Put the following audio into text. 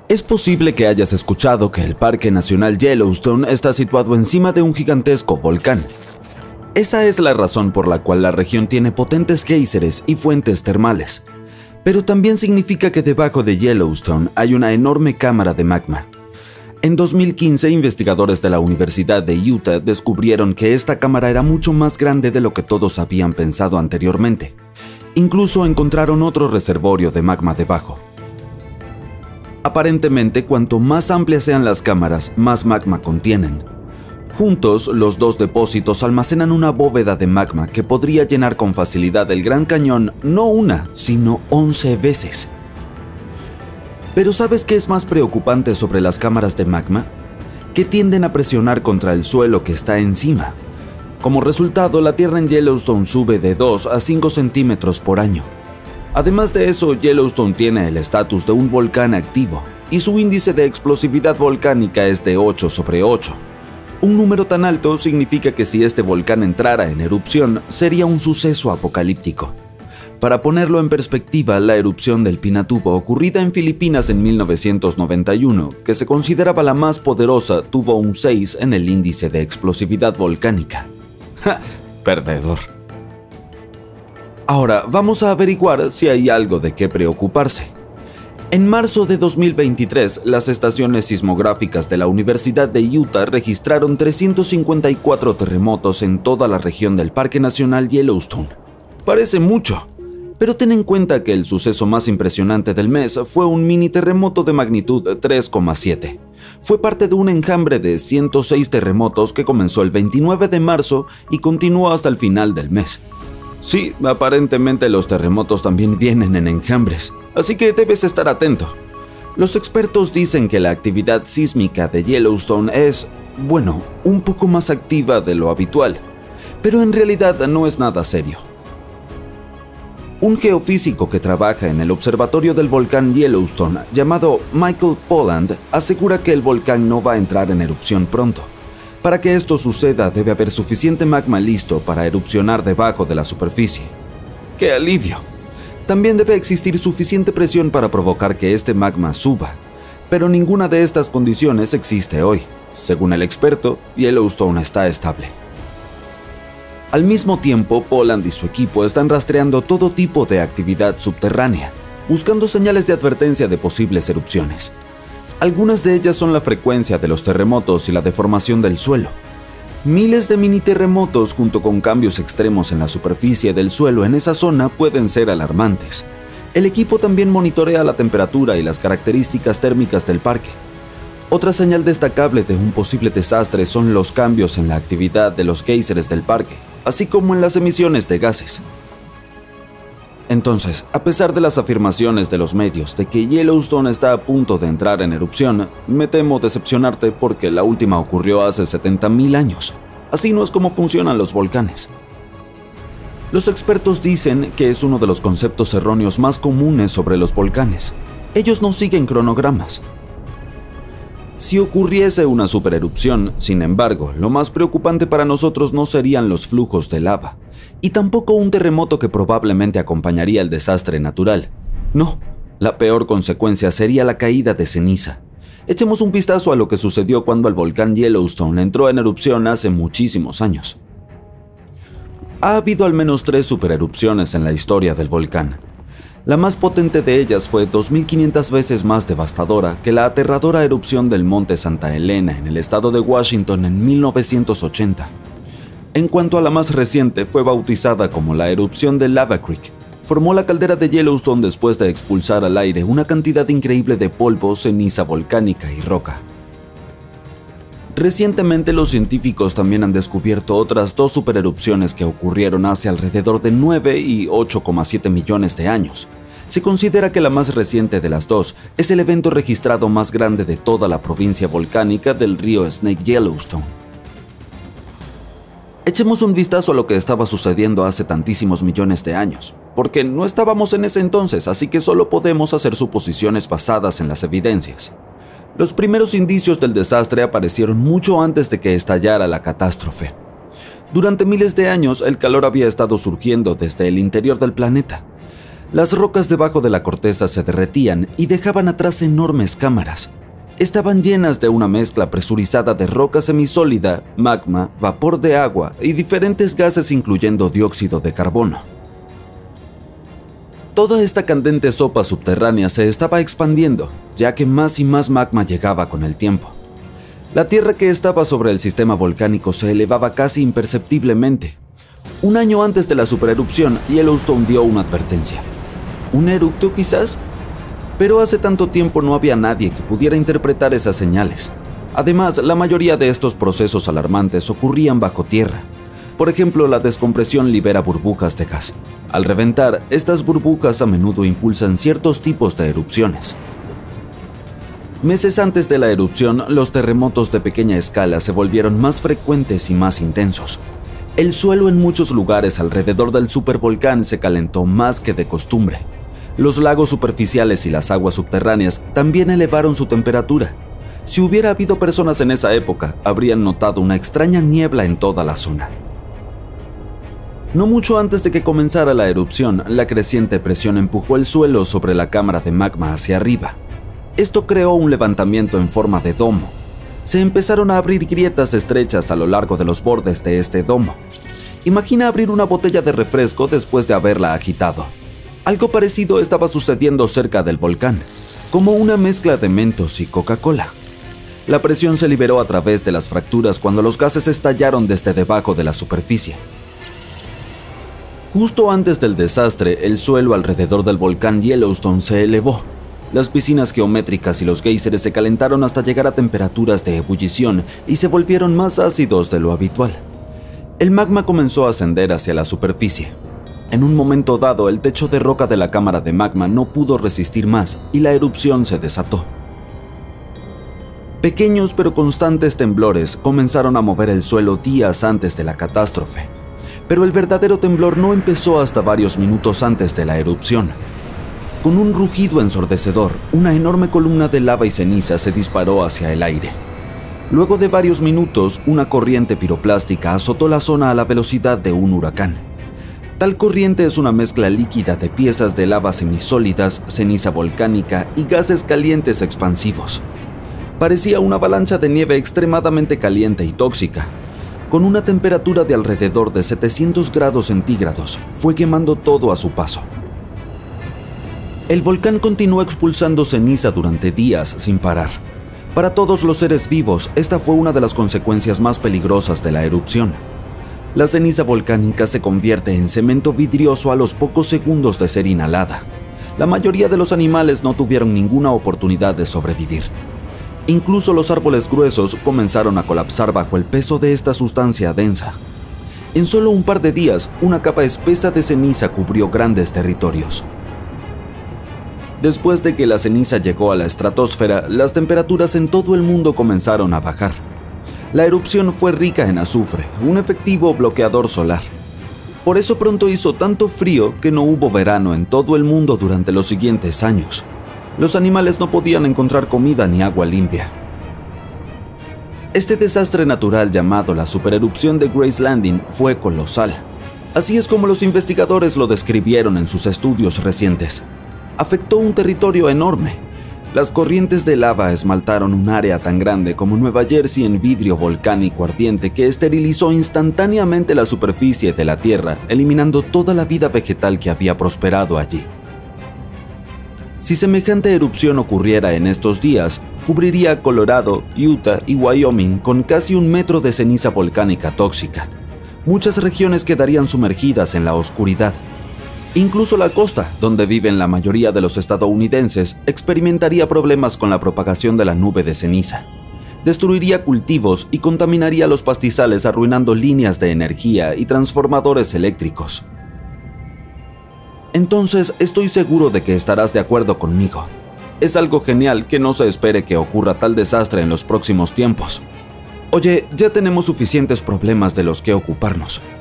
Es posible que hayas escuchado que el Parque Nacional Yellowstone está situado encima de un gigantesco volcán. Esa es la razón por la cual la región tiene potentes géiseres y fuentes termales. Pero también significa que debajo de Yellowstone hay una enorme cámara de magma. En 2015, investigadores de la Universidad de Utah descubrieron que esta cámara era mucho más grande de lo que todos habían pensado anteriormente. Incluso encontraron otro reservorio de magma debajo. Aparentemente, cuanto más amplias sean las cámaras, más magma contienen. Juntos, los dos depósitos almacenan una bóveda de magma que podría llenar con facilidad el Gran Cañón no una, sino 11 veces. Pero ¿sabes qué es más preocupante sobre las cámaras de magma? Que tienden a presionar contra el suelo que está encima. Como resultado, la tierra en Yellowstone sube de 2 a 5 centímetros por año. Además de eso, Yellowstone tiene el estatus de un volcán activo y su índice de explosividad volcánica es de 8/8. Un número tan alto significa que si este volcán entrara en erupción, sería un suceso apocalíptico. Para ponerlo en perspectiva, la erupción del Pinatubo ocurrida en Filipinas en 1991, que se consideraba la más poderosa, tuvo un 6 en el índice de explosividad volcánica. ¡Ja! Perdedor. Ahora, vamos a averiguar si hay algo de qué preocuparse. En marzo de 2023, las estaciones sismográficas de la Universidad de Utah registraron 354 terremotos en toda la región del Parque Nacional Yellowstone. Parece mucho, pero ten en cuenta que el suceso más impresionante del mes fue un mini terremoto de magnitud 3,7. Fue parte de un enjambre de 106 terremotos que comenzó el 29 de marzo y continuó hasta el final del mes. Sí, aparentemente los terremotos también vienen en enjambres, así que debes estar atento. Los expertos dicen que la actividad sísmica de Yellowstone es, bueno, un poco más activa de lo habitual, pero en realidad no es nada serio. Un geofísico que trabaja en el observatorio del volcán Yellowstone, llamado Michael Polland, asegura que el volcán no va a entrar en erupción pronto. Para que esto suceda, debe haber suficiente magma listo para erupcionar debajo de la superficie. ¡Qué alivio! También debe existir suficiente presión para provocar que este magma suba, pero ninguna de estas condiciones existe hoy. Según el experto, Yellowstone está estable. Al mismo tiempo, Polland y su equipo están rastreando todo tipo de actividad subterránea, buscando señales de advertencia de posibles erupciones. Algunas de ellas son la frecuencia de los terremotos y la deformación del suelo. Miles de mini terremotos junto con cambios extremos en la superficie del suelo en esa zona pueden ser alarmantes. El equipo también monitorea la temperatura y las características térmicas del parque. Otra señal destacable de un posible desastre son los cambios en la actividad de los géiseres del parque, así como en las emisiones de gases. Entonces, a pesar de las afirmaciones de los medios de que Yellowstone está a punto de entrar en erupción, me temo decepcionarte porque la última ocurrió hace 70.000 años. Así no es como funcionan los volcanes. Los expertos dicen que es uno de los conceptos erróneos más comunes sobre los volcanes. Ellos no siguen cronogramas. Si ocurriese una supererupción, sin embargo, lo más preocupante para nosotros no serían los flujos de lava, y tampoco un terremoto que probablemente acompañaría el desastre natural. No, la peor consecuencia sería la caída de ceniza. Echemos un vistazo a lo que sucedió cuando el volcán Yellowstone entró en erupción hace muchísimos años. Ha habido al menos 3 supererupciones en la historia del volcán. La más potente de ellas fue 2.500 veces más devastadora que la aterradora erupción del monte Santa Elena en el estado de Washington en 1980. En cuanto a la más reciente, fue bautizada como la erupción de Lava Creek. Formó la caldera de Yellowstone después de expulsar al aire una cantidad increíble de polvo, ceniza volcánica y roca. Recientemente, los científicos también han descubierto otras 2 supererupciones que ocurrieron hace alrededor de 9 y 8,7 millones de años. Se considera que la más reciente de las 2 es el evento registrado más grande de toda la provincia volcánica del río Snake Yellowstone. Echemos un vistazo a lo que estaba sucediendo hace tantísimos millones de años, porque no estábamos en ese entonces, así que solo podemos hacer suposiciones basadas en las evidencias. Los primeros indicios del desastre aparecieron mucho antes de que estallara la catástrofe. Durante miles de años, el calor había estado surgiendo desde el interior del planeta. Las rocas debajo de la corteza se derretían y dejaban atrás enormes cámaras. Estaban llenas de una mezcla presurizada de roca semisólida, magma, vapor de agua y diferentes gases incluyendo dióxido de carbono. Toda esta candente sopa subterránea se estaba expandiendo, ya que más y más magma llegaba con el tiempo. La tierra que estaba sobre el sistema volcánico se elevaba casi imperceptiblemente. Un año antes de la supererupción, Yellowstone dio una advertencia. ¿Un eructo quizás? Pero hace tanto tiempo no había nadie que pudiera interpretar esas señales. Además, la mayoría de estos procesos alarmantes ocurrían bajo tierra. Por ejemplo, la descompresión libera burbujas de gas. Al reventar, estas burbujas a menudo impulsan ciertos tipos de erupciones. Meses antes de la erupción, los terremotos de pequeña escala se volvieron más frecuentes y más intensos. El suelo en muchos lugares alrededor del supervolcán se calentó más que de costumbre. Los lagos superficiales y las aguas subterráneas también elevaron su temperatura. Si hubiera habido personas en esa época, habrían notado una extraña niebla en toda la zona. No mucho antes de que comenzara la erupción, la creciente presión empujó el suelo sobre la cámara de magma hacia arriba. Esto creó un levantamiento en forma de domo. Se empezaron a abrir grietas estrechas a lo largo de los bordes de este domo. Imagina abrir una botella de refresco después de haberla agitado. Algo parecido estaba sucediendo cerca del volcán, como una mezcla de Mentos y Coca-Cola. La presión se liberó a través de las fracturas cuando los gases estallaron desde debajo de la superficie. Justo antes del desastre, el suelo alrededor del volcán Yellowstone se elevó. Las piscinas geométricas y los géiseres se calentaron hasta llegar a temperaturas de ebullición y se volvieron más ácidos de lo habitual. El magma comenzó a ascender hacia la superficie. En un momento dado, el techo de roca de la cámara de magma no pudo resistir más y la erupción se desató. Pequeños pero constantes temblores comenzaron a mover el suelo días antes de la catástrofe. Pero el verdadero temblor no empezó hasta varios minutos antes de la erupción. Con un rugido ensordecedor, una enorme columna de lava y ceniza se disparó hacia el aire. Luego de varios minutos, una corriente piroplástica azotó la zona a la velocidad de un huracán. Tal corriente es una mezcla líquida de piezas de lava semisólidas, ceniza volcánica y gases calientes expansivos. Parecía una avalancha de nieve extremadamente caliente y tóxica. Con una temperatura de alrededor de 700 grados centígrados, fue quemando todo a su paso. El volcán continuó expulsando ceniza durante días sin parar. Para todos los seres vivos, esta fue una de las consecuencias más peligrosas de la erupción. La ceniza volcánica se convierte en cemento vidrioso a los pocos segundos de ser inhalada. La mayoría de los animales no tuvieron ninguna oportunidad de sobrevivir. Incluso los árboles gruesos comenzaron a colapsar bajo el peso de esta sustancia densa. En solo un par de días, una capa espesa de ceniza cubrió grandes territorios. Después de que la ceniza llegó a la estratosfera, las temperaturas en todo el mundo comenzaron a bajar. La erupción fue rica en azufre, un efectivo bloqueador solar. Por eso pronto hizo tanto frío que no hubo verano en todo el mundo durante los siguientes años. Los animales no podían encontrar comida ni agua limpia. Este desastre natural llamado la supererupción de Grace Landing fue colosal. Así es como los investigadores lo describieron en sus estudios recientes. Afectó un territorio enorme. Las corrientes de lava esmaltaron un área tan grande como Nueva Jersey en vidrio volcánico ardiente que esterilizó instantáneamente la superficie de la Tierra, eliminando toda la vida vegetal que había prosperado allí. Si semejante erupción ocurriera en estos días, cubriría Colorado, Utah y Wyoming con casi 1 metro de ceniza volcánica tóxica. Muchas regiones quedarían sumergidas en la oscuridad. Incluso la costa, donde viven la mayoría de los estadounidenses, experimentaría problemas con la propagación de la nube de ceniza. Destruiría cultivos y contaminaría los pastizales, arruinando líneas de energía y transformadores eléctricos. Entonces, estoy seguro de que estarás de acuerdo conmigo. Es algo genial que no se espere que ocurra tal desastre en los próximos tiempos. Oye, ya tenemos suficientes problemas de los que ocuparnos.